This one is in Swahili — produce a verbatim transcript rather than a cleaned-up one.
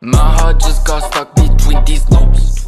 My heart just got stuck between these notes.